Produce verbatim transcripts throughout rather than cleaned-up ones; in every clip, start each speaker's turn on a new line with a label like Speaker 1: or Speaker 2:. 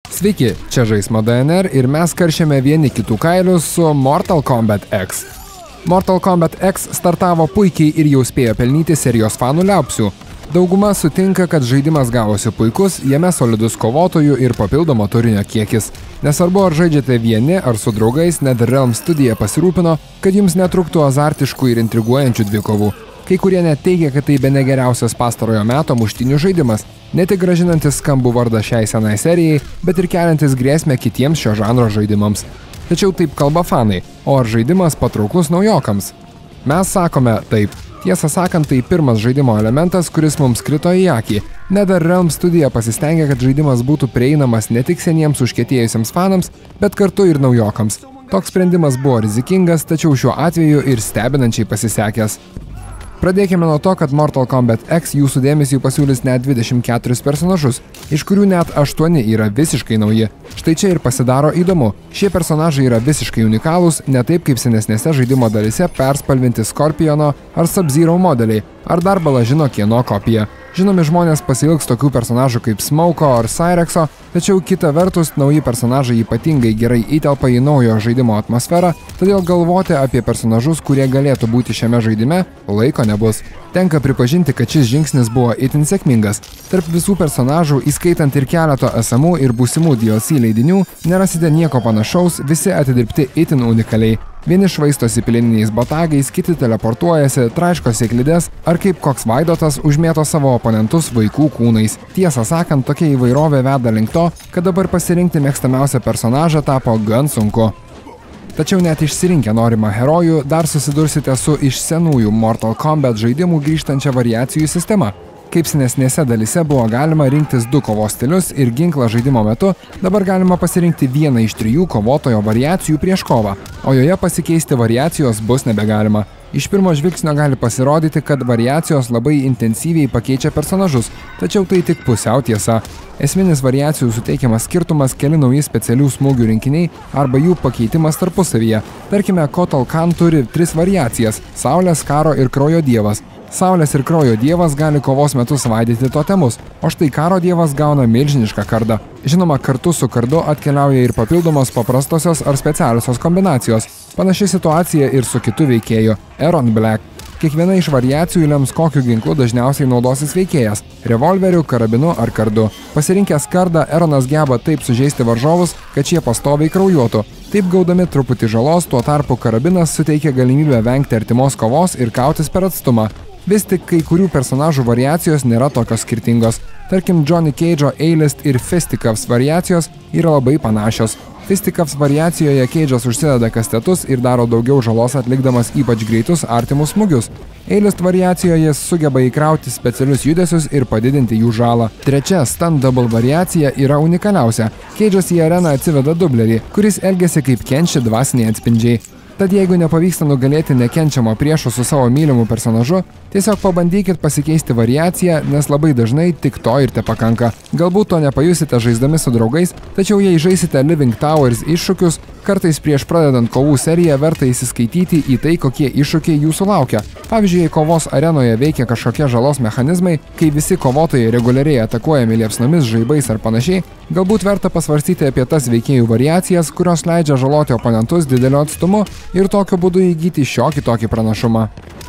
Speaker 1: Sveiki, čia Žaismo D N R ir mes karšiame vieni kitų kailius su Mortal Kombat X. Mortal Kombat X startavo puikiai ir jau spėjo pelnyti serijos fanų liaupsių. Dauguma sutinka, kad žaidimas gavosi puikus, jame solidus kovotojų ir papildomo turinio kiekis. Nesvarbu, ar žaidžiate vieni ar su draugais, NetherRealm studija pasirūpino, kad jums netruktų azartiškų ir intriguojančių dvikovų. Kai kurie net teigia, kad tai bene geriausias pastarojo meto muštynių žaidimas, ne tik grąžinantis skambų vardą šiai senai serijai, bet ir keliantis grėsmę kitiems šio žanro žaidimams. Tačiau taip kalba fanai, o ar žaidimas patrauklus naujokams? Mes sakome taip. Tiesą sakant, tai pirmas žaidimo elementas, kuris mums krito į akį. NetherRealm studija pasistengė, kad žaidimas būtų prieinamas ne tik seniems užkietėjusiems fanams, bet kartu ir naujokams. Toks sprendimas buvo rizikingas, tačiau šiuo atveju ir stebinančiai pasisekęs. Pradėkime nuo to, kad Mortal Kombat X jūsų dėmesiui pasiūlys net dvidešimt keturis personažus, iš kurių net aštuoni yra visiškai nauji. Štai čia ir pasidaro įdomu. Šie personažai yra visiškai unikalūs, ne taip kaip senesnėse žaidimo dalyse perspalvinti Scorpiono ar Sub-Zero modeliai, ar dar bala žino kieno kopija. Žinomi žmonės pasiilgs tokių personažų kaip Smauko ar Cyrexo, tačiau kita vertus nauji personažai ypatingai gerai įtelpa į naujo žaidimo atmosferą, todėl galvoti apie personažus, kurie galėtų būti šiame žaidime, laiko nebus. Tenka pripažinti, kad šis žingsnis buvo itin sėkmingas. Tarp visų personažų, įskaitant ir keleto esamų ir būsimų D L C leidinių, nerasite nieko panašaus, visi atidirbti itin unikaliai. Vieni švaistosi plieniniais botagais, kiti teleportuojasi, traiško sėklides, ar kaip koks vaidotas užmėto savo oponentus vaikų kūnais. Tiesą sakant, tokia įvairovė veda link to, kad dabar pasirinkti mėgstamiausią personažą tapo gan sunku. Tačiau net išsirinkę norimą herojų, dar susidursite su iš senųjų Mortal Kombat žaidimų grįžtančia variacijų sistema. Kaip senesnėse dalyse buvo galima rinktis du kovos stilius ir ginklą žaidimo metu, dabar galima pasirinkti vieną iš trijų kovotojo variacijų prieš kovą, o joje pasikeisti variacijos bus nebegalima. Iš pirmo žvilgsnio gali pasirodyti, kad variacijos labai intensyviai pakeičia personažus, tačiau tai tik pusiau tiesa. Esminis variacijų suteikiamas skirtumas keli nauji specialių smūgių rinkiniai arba jų pakeitimas tarpusavyje. Tarkime, Kotal Kahn turi tris variacijas – Saulės, Karo ir Kraujo dievas. Saulės ir Kraujo dievas gali kovos metu svaidyti totemus, o štai Karo dievas gauna milžinišką kardą. Žinoma, kartu su kardu atkeliauja ir papildomos paprastosios ar specialiosios kombinacijos. Panaši situacija ir su kitu veikėju – Erron Black. Kiekviena iš variacijų lems, kokiu ginklu dažniausiai naudosis veikėjas – revolveriu, karabinu ar kardu. Pasirinkęs kardą, Erronas geba taip sužeisti varžovus, kad šie pastoviai kraujuotų. Taip gaudami truputį žalos, tuo tarpu karabinas suteikia galimybę vengti artimos kovos ir kautis per atstumą. Vis tik kai kurių personažų variacijos nėra tokios skirtingos. Tarkim, Johnny Cage'o A-List ir Fisticuffs variacijos yra labai panašios. Fisticuffs variacijoje Cage'as užsideda kastetus ir daro daugiau žalos atlikdamas ypač greitus artimus smūgius. A-List variacijoje jis sugeba įkrauti specialius judesius ir padidinti jų žalą. Trečia Stunt Double variacija yra unikaliausia. Cage'as į areną atsiveda dublerį, kuris elgiasi kaip kenči dvasiniai atspindžiai. Tad jeigu nepavyksta nugalėti nekenčiamo priešo su savo mylimu personažu, tiesiog pabandykit pasikeisti variaciją, nes labai dažnai tik to ir te pakanka. Galbūt to nepajusite žaisdami su draugais, tačiau jei žaisite Living Towers iššūkius, kartais prieš pradedant kovų seriją verta įsiskaityti į tai, kokie iššūkiai jūsų laukia. Pavyzdžiui, jei kovos arenoje veikia kažkokie žalos mechanizmai, kai visi kovotojai reguliariai atakuojami liepsnomis, žaibais ar panašiai, galbūt verta pasvarstyti apie tas veikėjų variacijas, kurios leidžia žaloti oponentus dideliu atstumu ir tokiu būdu įgyti šiokį tokį pranašumą.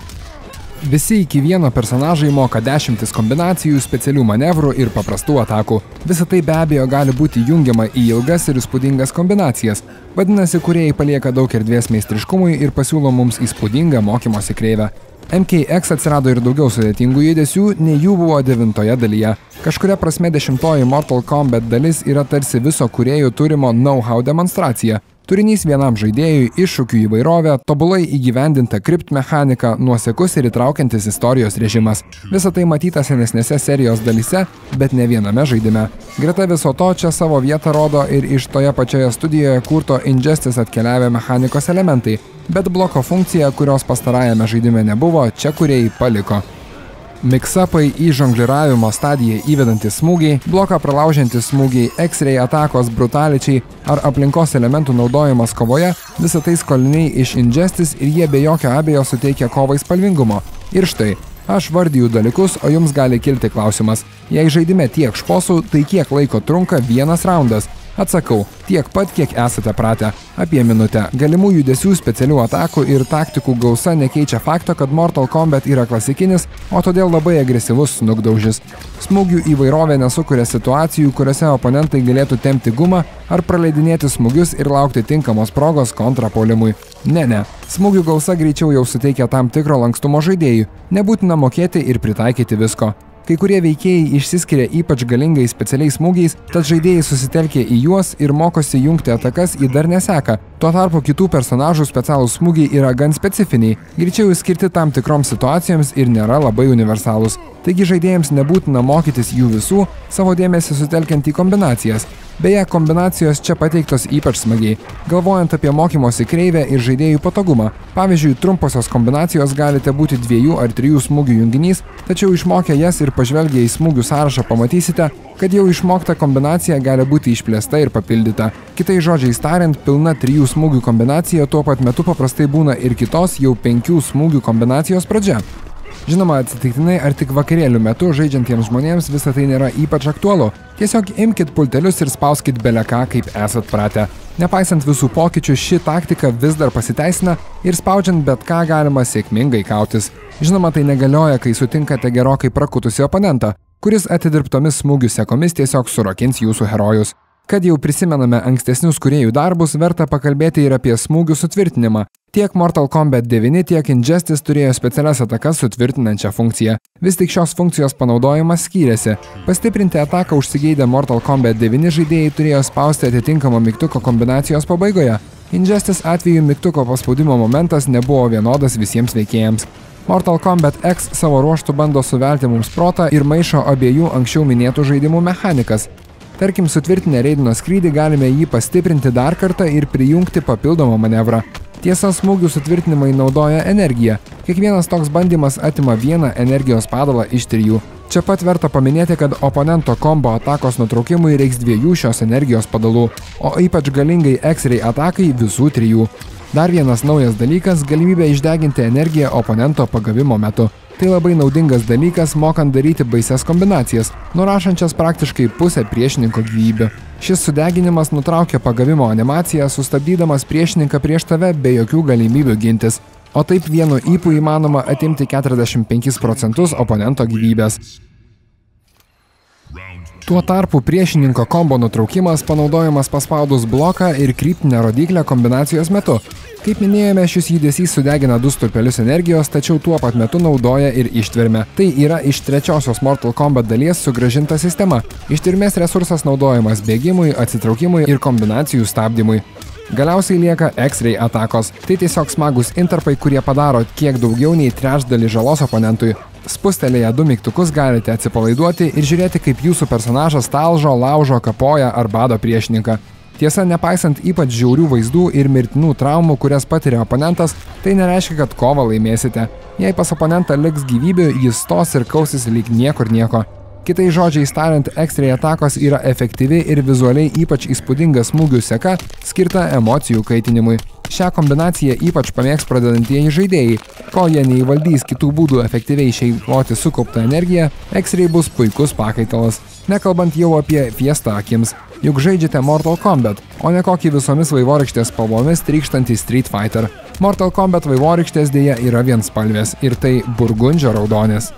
Speaker 1: Visi iki vieno personažai moka dešimtis kombinacijų, specialių manevrų ir paprastų atakų. Visa tai be abejo gali būti jungiama į ilgas ir įspūdingas kombinacijas. Vadinasi, kūrėjai palieka daug erdvės meistriškumui ir pasiūlo mums įspūdingą mokymosi kreivę. M K X atsirado ir daugiau sudėtingų judesių, nei jų buvo devintoje dalyje. Kažkuria prasme dešimtoji Mortal Kombat dalis yra tarsi viso kūrėjų turimo know-how demonstracija. Turinys vienam žaidėjui, iššūkių įvairovė, tobulai įgyvendinta krypt mechanika, nuosekus ir įtraukiantis istorijos režimas. Visa tai matyta senesnėse serijos dalyse, bet ne viename žaidime. Greta viso to čia savo vietą rodo ir iš toje pačioje studijoje kurto Injustice atkeliavę mechanikos elementai, bet bloko funkcija, kurios pastarajame žaidime nebuvo, čia kūrėjai paliko. Mix-upai į žongliravimo stadiją įvedantys smūgiai, bloką pralaužiantys smūgiai, X-ray atakos brutaličiai ar aplinkos elementų naudojimas kovoje – visa tai skoliniai iš Injustice ir jie be jokio abejo suteikia kovai spalvingumo. Ir štai, aš vardiju dalykus, o jums gali kilti klausimas. Jei žaidime tiek šposų, tai kiek laiko trunka vienas raundas? Atsakau, tiek pat, kiek esate pratę. Apie minutę. Galimų judesių, specialių atakų ir taktikų gausa nekeičia fakto, kad Mortal Kombat yra klasikinis, o todėl labai agresyvus snukdaužis. Smūgių įvairovė nesukuria situacijų, kuriuose oponentai galėtų tempti gumą ar praleidinėti smūgius ir laukti tinkamos progos kontrapuolimui. Ne, ne. Smūgių gausa greičiau jau suteikia tam tikro lankstumo žaidėjų. Nebūtina mokėti ir pritaikyti visko. Kai kurie veikėjai išsiskiria ypač galingais specialiais smūgiais, tad žaidėjai susitelkia į juos ir mokosi jungti atakas į dar neseką. Tuo tarpu kitų personažų specialūs smūgiai yra gan specifiniai, greičiau skirti tam tikroms situacijoms ir nėra labai universalūs. Taigi žaidėjams nebūtina mokytis jų visų, savo dėmesį sutelkiant į kombinacijas. Beje, kombinacijos čia pateiktos ypač smagiai, galvojant apie mokymosi kreivę ir žaidėjų patogumą. Pavyzdžiui, trumposios kombinacijos galite būti dviejų ar trijų smūgių junginys, tačiau išmokę jas ir pažvelgę į smūgių sąrašą pamatysite, kad jau išmokta kombinacija gali būti išplėsta ir papildyta. Kitais žodžiais tariant, pilna trijų smūgių kombinacija tuo pat metu paprastai būna ir kitos jau penkių smūgių kombinacijos pradžia. Žinoma, atsitiktinai ar tik vakarėlių metu žaidžiantiems žmonėms visą tai nėra ypač aktualu. Tiesiog imkit pultelius ir spauskit beleką, kaip esat pratę. Nepaisant visų pokyčių, ši taktika vis dar pasiteisina ir spaudžiant bet ką galima sėkmingai kautis. Žinoma, tai negalioja, kai sutinkate gerokai prakutusį oponentą, kuris atidirbtomis smūgių sekomis tiesiog surakins jūsų herojus. Kad jau prisimename ankstesnius kūrėjų darbus, verta pakalbėti ir apie smūgių sutvirtinimą. Tiek Mortal Kombat devyni, tiek Injustice turėjo specialias atakas sutvirtinančią funkciją. Vis tik šios funkcijos panaudojimas skyrėsi. Pastiprinti ataką užsigeidę Mortal Kombat devyni žaidėjai turėjo spausti atitinkamą mygtuko kombinacijos pabaigoje. Injustice atveju mygtuko paspaudimo momentas nebuvo vienodas visiems veikėjams. Mortal Kombat X savo ruožtu bando suvelti mums protą ir maišo abiejų anksčiau minėtų žaidimų mechanikas. Tarkim, sutvirtinę Raideno skrydį galime jį pastiprinti dar kartą ir prijungti papildomą manevrą. Tiesa, smūgių sutvirtinimai naudoja energiją. Kiekvienas toks bandymas atima vieną energijos padalą iš trijų. Čia pat verta paminėti, kad oponento kombo atakos nutraukimui reiks dviejų šios energijos padalų, o ypač galingai X-ray atakai visų trijų. Dar vienas naujas dalykas – galimybė išdeginti energiją oponento pagavimo metu. Tai labai naudingas dalykas, mokant daryti baises kombinacijas, nurašančias praktiškai pusę priešininko gyvybių. Šis sudeginimas nutraukia pagavimo animaciją, sustabdydamas priešininką prieš tave be jokių galimybių gintis. O taip vienu ypu įmanoma atimti keturiasdešimt penkis procentus oponento gyvybės. Tuo tarpu priešininko kombo nutraukimas panaudojamas paspaudus bloką ir kryptinę rodyklę kombinacijos metu. Kaip minėjome, šis judesys sudegina du stulpelius energijos, tačiau tuo pat metu naudoja ir ištvermę. Tai yra iš trečiosios Mortal Kombat dalies sugrąžinta sistema. Ištvermės resursas naudojamas bėgimui, atsitraukimui ir kombinacijų stabdymui. Galiausiai lieka X-ray atakos. Tai tiesiog smagus intarpai, kurie padaro kiek daugiau nei trečdalį žalos oponentui. Spustelėję du mygtukus galite atsipalaiduoti ir žiūrėti, kaip jūsų personažas talžo, laužo, kapoja ar bado priešininką. Tiesa, nepaisant ypač žiaurių vaizdų ir mirtinų traumų, kurias patiria oponentas, tai nereiškia, kad kovą laimėsite. Jei pas oponentą liks gyvybių, jis stos ir kausis lyg niekur nieko. Kitais žodžiais tariant, X-ray atakos yra efektyvi ir vizualiai ypač įspūdinga smūgių seka, skirta emocijų kaitinimui. Šią kombinaciją ypač pamėgs pradedantieji žaidėjai. Kol jie neįvaldys kitų būdų efektyviai išeikvoti sukauptą energiją, X-ray bus puikus pakaitalas. Nekalbant jau apie fiestą akims. Juk žaidžiate Mortal Kombat, o ne kokį visomis vaivorykštės spalvomis trykštantį Street Fighter. Mortal Kombat vaivorykštės dėja yra vienspalvės ir tai burgundžio raudonės.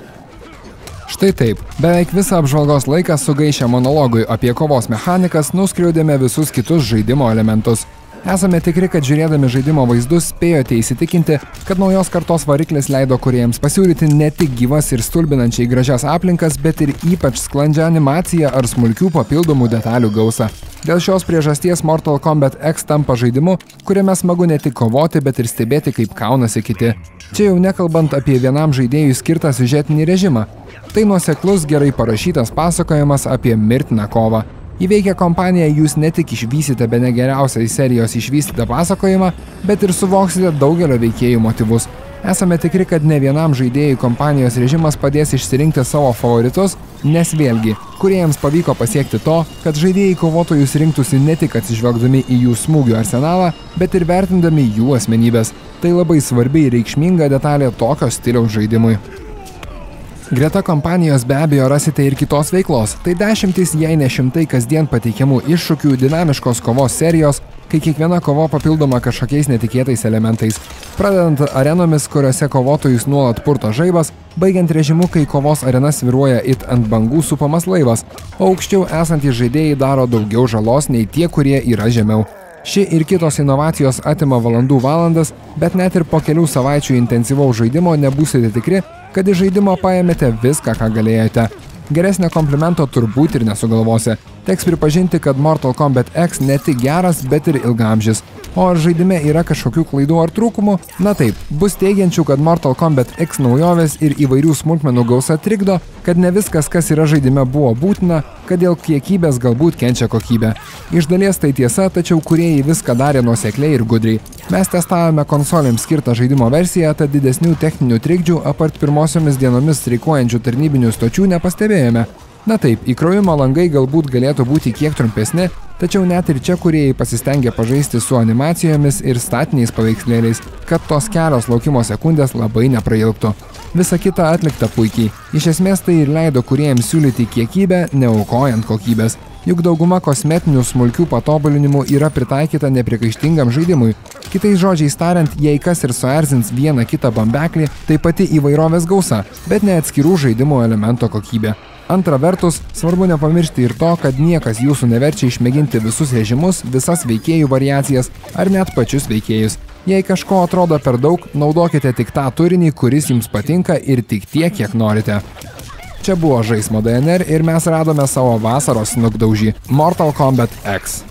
Speaker 1: Štai taip, beveik visą apžvalgos laiką sugaišę monologui apie kovos mechanikas nuskriaudėme visus kitus žaidimo elementus. Esame tikri, kad žiūrėdami žaidimo vaizdus spėjote įsitikinti, kad naujos kartos variklis leido kūrėjams pasiūlyti ne tik gyvas ir stulbinančiai gražias aplinkas, bet ir ypač sklandžią animaciją ar smulkių papildomų detalių gausą. Dėl šios priežasties Mortal Kombat X tampa žaidimu, kuriame smagu ne tik kovoti, bet ir stebėti, kaip kaunasi kiti. Čia jau nekalbant apie vienam žaidėjui skirtą siužetinį režimą. Tai nuoseklus, gerai parašytas pasakojimas apie mirtiną kovą. Įveikę kompaniją jūs ne tik išvysite bene geriausią į serijos išvystytą pasakojimą, bet ir suvoksite daugelio veikėjų motyvus. Esame tikri, kad ne vienam žaidėjui kompanijos režimas padės išsirinkti savo favoritus, nes vėlgi, kūrėjams pavyko pasiekti to, kad žaidėjai kovotojus rinktųsi ne tik atsižvelgdami į jų smūgių arsenalą, bet ir vertindami jų asmenybės. Tai labai svarbi ir reikšminga detalė tokio stiliaus žaidimui. Greta kompanijos be abejo rasite ir kitos veiklos, tai dešimtys, jei ne šimtai kasdien pateikiamų iššūkių, dinamiškos kovos serijos, kai kiekviena kova papildoma kažkokiais netikėtais elementais. Pradedant arenomis, kuriuose kovotojus nuolat purto žaibas, baigiant režimu, kai kovos arena sviruoja it ant bangų supamas laivas, o aukščiau esantys žaidėjai daro daugiau žalos nei tie, kurie yra žemiau. Ši ir kitos inovacijos atima valandų valandas, bet net ir po kelių savaičių intensyvaus žaidimo nebūsite tikri, kad iš žaidimo paėmėte viską, ką galėjote. Geresnio komplimento turbūt ir nesugalvosi. Teks pripažinti, kad Mortal Kombat X ne tik geras, bet ir ilgaamžis. O ar žaidime yra kažkokių klaidų ar trūkumų? Na taip, bus teigiančių, kad Mortal Kombat X naujovės ir įvairių smulkmenų gausa trikdo, kad ne viskas, kas yra žaidime, buvo būtina, kad dėl kiekybės galbūt kenčia kokybė. Iš dalies tai tiesa, tačiau kūrėjai viską darė nuosekliai ir gudriai. Mes testavome konsolėms skirtą žaidimo versiją, tad didesnių techninių trikdžių apart pirmosiomis dienomis streikuojančių tarnybinių stočių nepastebėjome. Na taip, įkrovimo langai galbūt galėtų būti kiek trumpesni, tačiau net ir čia kūrėjai pasistengė pažaisti su animacijomis ir statiniais paveikslėliais, kad tos kelios laukimo sekundės labai neprailgtų. Visa kita atlikta puikiai. Iš esmės tai ir leido kūrėjams siūlyti kiekybę, neaukojant kokybės. Juk dauguma kosmetinių smulkių patobulinimų yra pritaikyta nepriekaištingam žaidimui. Kitais žodžiais tariant, jei kas ir suerzins vieną kitą bambeklį, tai pati įvairovės gausa, bet ne atskirų žaidimo elemento kokybė. Antra vertus, svarbu nepamiršti ir to, kad niekas jūsų neverčia išmėginti visus režimus, visas veikėjų variacijas ar net pačius veikėjus. Jei kažko atrodo per daug, naudokite tik tą turinį, kuris jums patinka ir tik tiek, kiek norite. Čia buvo Žaismo D N R ir mes radome savo vasaros snukdaužį – Mortal Kombat X.